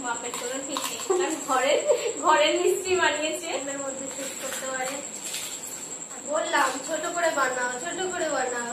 মাপের কোনো ঠিক নেই, কারণ ঘরের মিস্ত্রি বানিয়েছে, এর মধ্যে শেষ করতে পারে। বললাম ছোট করে বানাও, ছোট করে বানাও।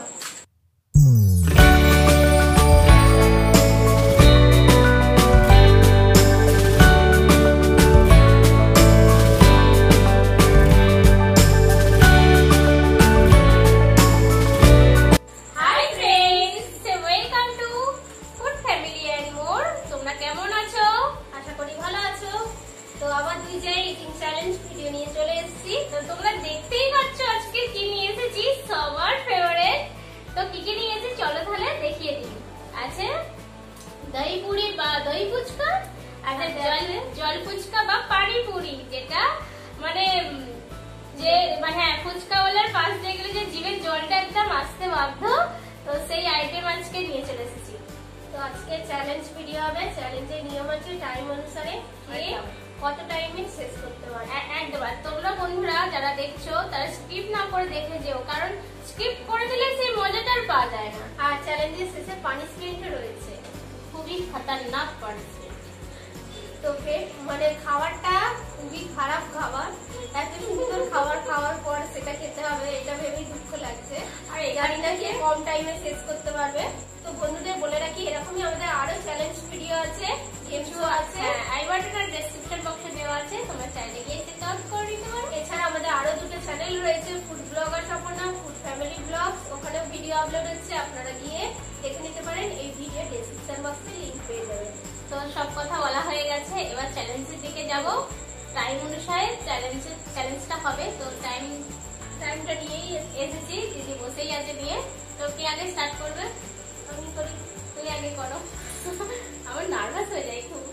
दही पूरी বা দই ফুচকা, আচ্ছা জল ফুচকা বা পানি পুরি, যেটা মানে যে হ্যাঁ ফুচকাওয়ালার পাশ দিয়ে গেলে যে জিভের জলটা একদম আসতে বাধ্য, তো সেই আইটেম আজকে নিয়ে চলে এসেছি। তো আজকে চ্যালেঞ্জ ভিডিও হবে। চ্যালেঞ্জের নিয়ম আছে টাইম অনুসারে কত টাইমে শেষ করতে পারবে একবার। তোমরা বন্ধুরা যারা দেখছো তারা স্কিপ না করে দেখে যেও, কারণ স্কিপ করে দিলে সেই মজাটা আর পাওয়া যায় না। আর চ্যালেঞ্জের শেষে পানিশমেন্টও রয়েছে, খুবই খতরনাক পানিশমেন্ট। তো মানে খাবারটা খুবই খারাপ খাবার, এত সুন্দর খাবার খাওয়ার পর সেটা খেতে হবে, এটা ভেবেই দুঃখ লাগছে। আর এই গাড়িটা খেয়ে কম টাইমে শেষ করতে পারবে। তো বন্ধুদের বলে রাখি, এরকমই আমাদের আরো চ্যালেঞ্জ ভিডিও আছে, গেমস আছে, আই বাটন আর ডেসক্রিপশন বক্সে দেওয়া আছে, তোমরা চাইলে গিয়ে চেক আউট করে নিতে পারো। এছাড়া আমাদের আরো দুটো চ্যানেল রয়েছে, food blogger Swapna, food family blogs, ওখানেও ভিডিও আপলোড হচ্ছে, আপনারা গিয়ে দেখে নিতে পারেন। এই ভিডিও ডেসক্রিপশন বক্সে লিংক পেয়ে যাবেন। তো সব কথা বলা হয়ে গেছে, এবার চ্যালেঞ্জের দিকে যাব। টাইম অনুসারে চ্যালেঞ্জটা হবে। তো টাইমটা নিয়েই এসেছি, দিদি বসেই আছে নিয়ে। তো কে আগে স্টার্ট করবে? আমি করি, তুই আগে করো। আমার নার্ভাস হয়ে যায় খুব।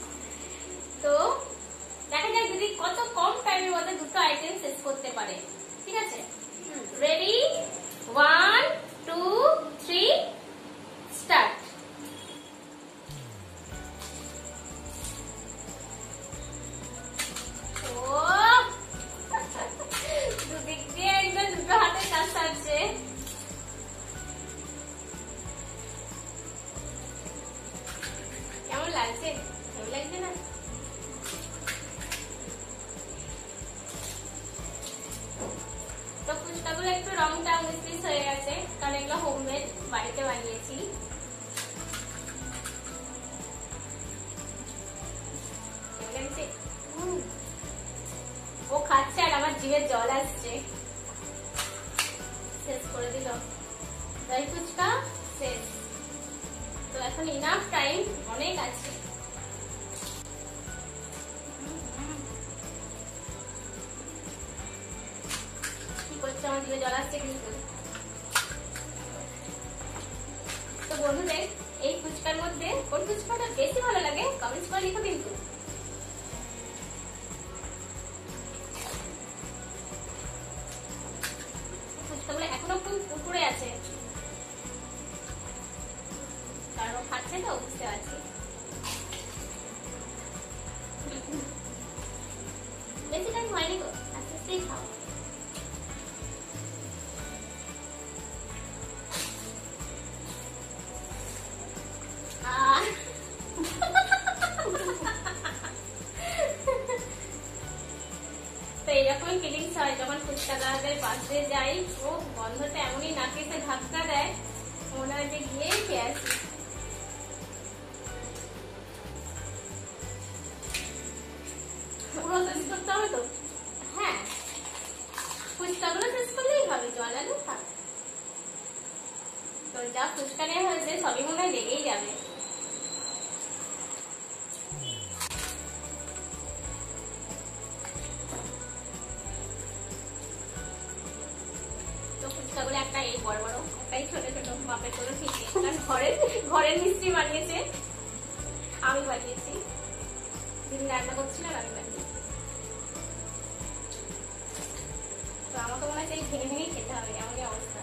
তো দেখা যাক দিদি কত কম টাইমের মধ্যে দুটো আইটেম শেষ করতে পারে। ঠিক আছে, রেডি, 1 2 3 স্টার্ট। দুদিক দিয়ে একদম দুটো হাতে কাজ সারছে। কেমন লাগছে? কেমন লাগছে না? তো ফুচকাগুলো একটু রংটা 19 হয়ে গেছে, কারণ এগুলো হোমমেড, বাড়িতে বানিয়েছি। কেমন লাগছে? ও খাচ্ছে আর আমার জিভে জল আসছে। শেষ করে দিল দই ফুচকা, শেষ। তো এখন ইনাফ টাইম, অনেক আছে। কি করছে? আমার জিভে জল আসছে কিন্তু। তো বন্ধুদের এই ফুচকার মধ্যে কোন ফুচকাটা বেশি ভালো লাগে কমেন্টস করে লিখো কিন্তু। ফুচকাগুলো এখনো খুব কুকুরে আছে, কারণ ও খাচ্ছে তো, বুঝতে পারছি। বেশি টাইম হয়নি গো, আস্তে আস্তেই খাও। তো এইরকমই ফিলিংস হয় যখন ফুচকাওয়ালাদের পাশে যাই। ও গন্ধটা এমনই নাকে এসে ধাক্কা দেয়, মনে হয় যে গিয়ে খেয়ে আসি। পুরো শেষ করতে হবে তো? হ্যাঁ, ফুচকাগুলো শেষ করলেই হবে, জল আলু থাক। তো যা ফুচকা নেওয়া হয়েছে সবই মনে হয় লেগেই যাবে। ফুচকাগুলো একটা এই বড় বড়, একটাই ছোট ছোট, মাপের কোনো ঠিক নেই, কারণ ঘরের মিস্ত্রি বানিয়েছে, আমি বানিয়েছি। দিদি রান্না করছিলাম, আমি বানিয়েছি। তো আমাকে মনে হয় সেই ভেঙে ভেঙেই খেতে হবে, এমনই অবস্থা।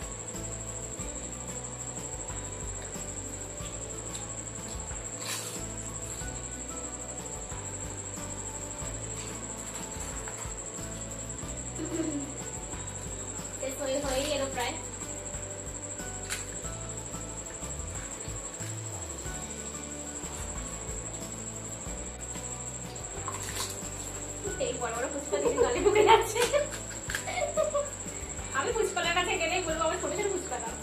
হয়ে গেল প্রায়। বড় বড় ফুচকা দিদি গালে ঢুকে যাচ্ছে। আমি ফুচকার কাছে গেলেই বলবো আমার ছোট ছোট ফুচকা দাও।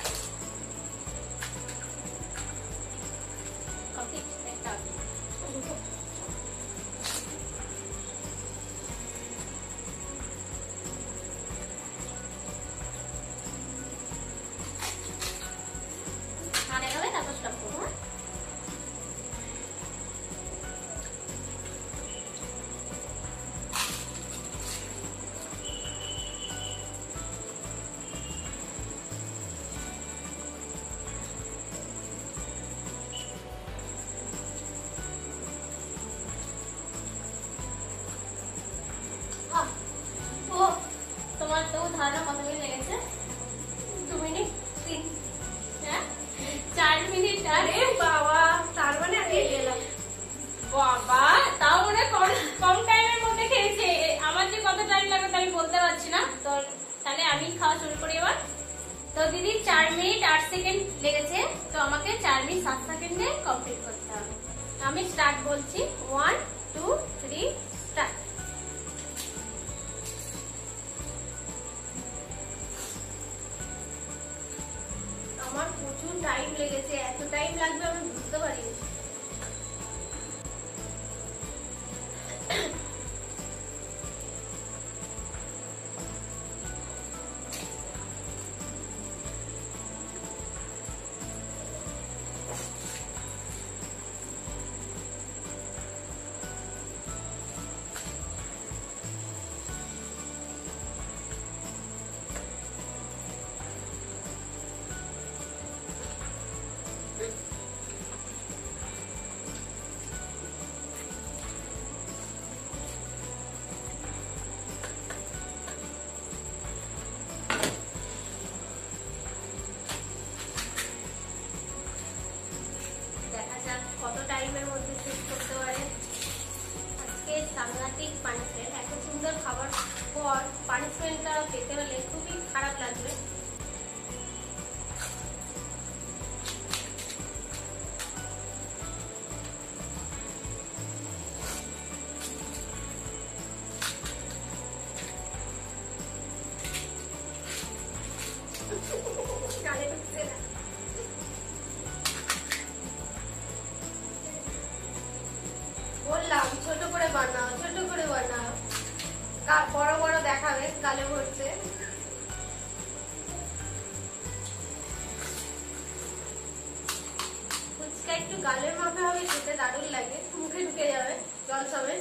তোমার তো ধারণা কত মিনিট লেগেছে? 2 মিনিট 3, হ্যাঁ 4 মিনিট। আরে বাবা, তার মানে আমি গেলাম বাবা, তাও ওরা কম টাইমের মধ্যে খেয়েছে। আমার যে কত টাইম লাগবে আমি বলতে পারছি না। তো তাহলে আমি খাওয়া শুরু করি এবার। তো দিদি 4 মিনিট 8 সেকেন্ড লেগেছে, তো আমাকে 4 মিনিট 7 সেকেন্ডে কমপ্লিট করতে হবে। আমি স্টার্ট বলছি, 1 2 3 স্টার্ট। আমার প্রচুর টাইম লেগেছে, এত টাইম লাগবে আমি বুঝতে পারিনি। কত টাইমের মধ্যে শেষ করতে পারে। আজকে সাংঘাতিক পানিশমেন্ট, এত সুন্দর খাবার পর পানিশমেন্টটা পেতে হলে খুবই খারাপ লাগবে। বললাম ছোট করে বানাও, ছোট করে বানাও, বড় বড় দেখাবে গালে ভরছে। ফুচকা একটু গালের মাথা হবে, খেতে দারুণ লাগে, মুখে ঢুকে যাবে, জল সবে।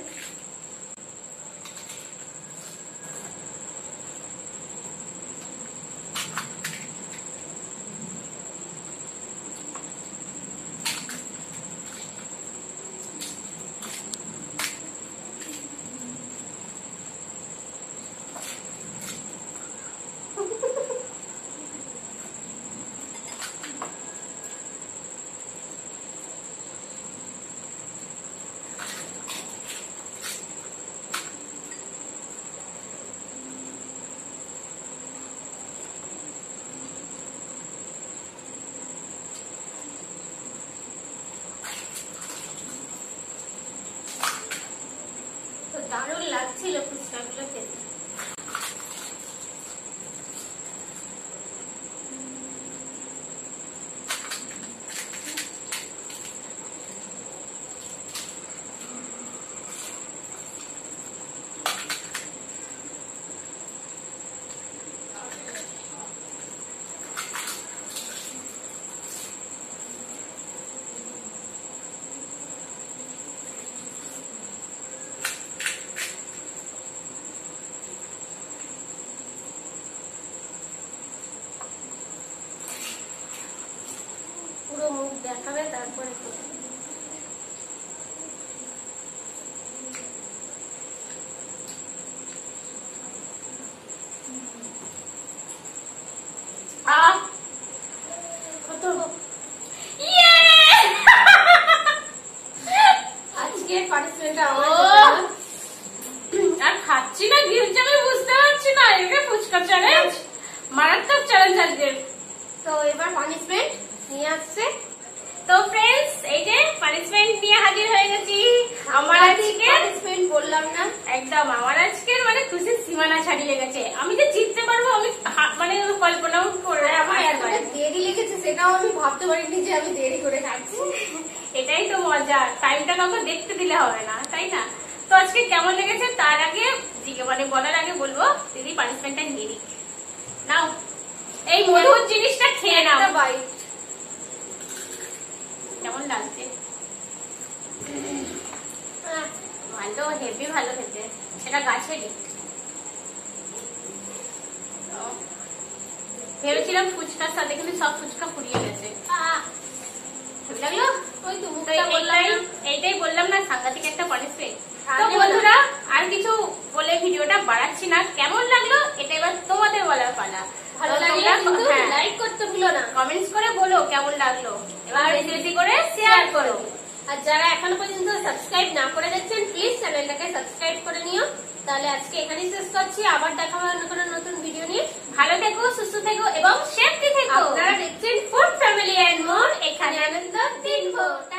দারুণ লাগছিল ফুচকাগুলো খেতে। মুখ দেখাবে তারপরে কত আজকে পার্টিসিপেন্ট আর খাচ্ছি না কি হচ্ছে আমি বুঝতে পারছি না। এটা ফুচকা চ্যালেঞ্জ, মারাত্মক চ্যালেঞ্জ আজকে। তো এবার পানিশমেন্ট নিয়ে আসছে। তো ফ্রেন্ডস, এই যে পানিশমেন্ট নিয়ে হাজির হয়ে গেছি। আমার আজকে পানিশমেন্ট বললাম না, একদম আমার আজকের মানে খুশির সীমানা ছাড়িয়ে গেছে। আমি যে জিততে পারবো আমি মানে কল্পনাও করে আমার এত দেরি লেগেছে সেটাও আমি ভাবতে পারিনি যে আমি দেরি করে খাচ্ছি। এটাই তো মজা, টাইমটা কাউকে দেখতে দিলে হবে না, তাই না? তো আজকে কেমন লেগেছে তার আগে মানে বলার আগে বলবো দিদি পানিশমেন্টটা নিয়ে নিক। নাও এই মধুর জিনিসটা খেয়ে নাও। কেমন লাগছে? ভালো, হেভি ভালো খেতে। সেটা গাছেরই। ভেবেছিলাম ফুচকার সাথে, কিন্তু সব ফুচকা ফুরিয়ে গেছে। লাগলো ওই তো এইটাই বললাম না, সাংঘাতিক একটা পানিশমেন্ট। তো বন্ধুরা আর কিছু বলে ভিডিওটা বাড়াচ্ছি না। কেমন লাগলো এটা এবার তোমাদের বলার পালা। ভালো লাগলে কিন্তু লাইক করতে ভুলো না, কমেন্টস করে বলো কেমন লাগলো, এবার বেশি বেশি করে শেয়ার করো। আর যারা এখনো পর্যন্ত সাবস্ক্রাইব না করে দেখছেন প্লিজ চ্যানেলটাকে সাবস্ক্রাইব করে নিও। তাহলে আজকে এখানেই শেষ করছি, আবার দেখা হবে কোনো নতুন ভিডিও নিয়ে। ভালো থেকো, সুস্থ থেকো এবং সেফটি থেকো। আপনারা দেখছেন ফুড ফ্যামিলি এন্ড মোর, এখানে আনন্দ দিনভর।